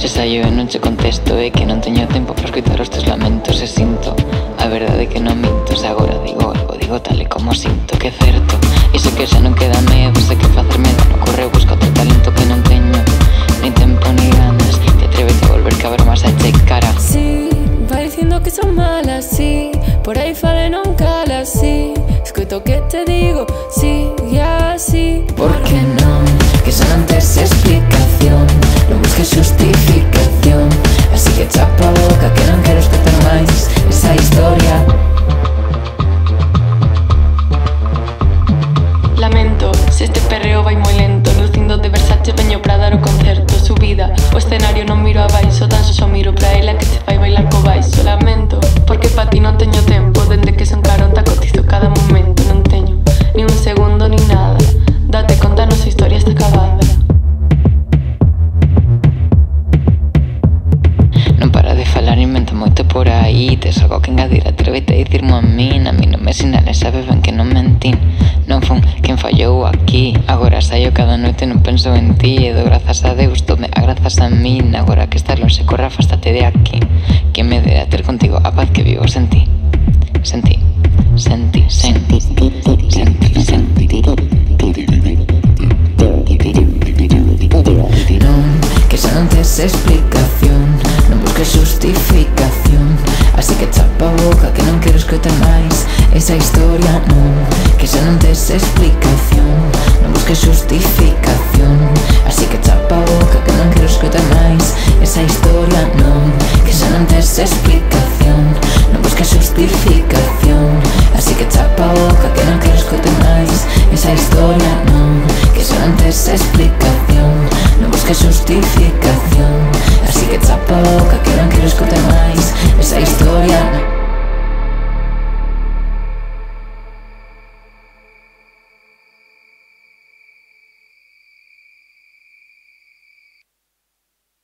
Se saio e non che contesto, é que non teño tempo para escoitar os teus lamentos. E sinto a verdade que non minto. Se agora digo algo, digo tal e como sinto que é certo. E sei que xa non queda medo, sei que facerme dano corre busca outro talento que non teño ni tempo ni ganas. Te atreves a volver que a bromas a che cara. Sí, va dicindo que son malas, sí. Por aí fala e non cala, sí. Escoito que te digo, sí, e así. Por que non? Que xa non tes explicación. Non busques justificación. Así que chapa a boca que non quero escoitar máis esa historia. Lamento, se este perreo vai moi lento. Lucindo de Versace veño pra dar o concerto. Subida, o escenario non miro abaixo. Tan só miro pra ela que te fai bailar co baixo. Lamento, porque pa ti non teño tempo. Dende que son caronta cotizo cada momento. Non teño ni un segundo ni nada. Date conta, nosa historia está acabada. Non para de falar, inventa moito por aí. Tes algo que engadir, atrévete a dicirmo a min. A mí non me sinales, sabes ben que non mentín. Non fun quen fallou aquí. Agora saio cada noite e non penso en ti. E do grazas a Deus, tome a grazas a min. Agora que estás lonxe, corra, afástate de aquí. Que me dera ter contigo a paz que vivo sen ti. Sen ti, sen ti, sen ti, sen ti, sen ti. Non, que xa non tes explicación. Non busques justificación. Así que chapa a boca que non quero escoitar máis esa historia. Non, que xa non tes explicación. Non busques justificación. Así que chapa a boca que non quero escoitar máis esa historia. Non, que xa non tes explicación.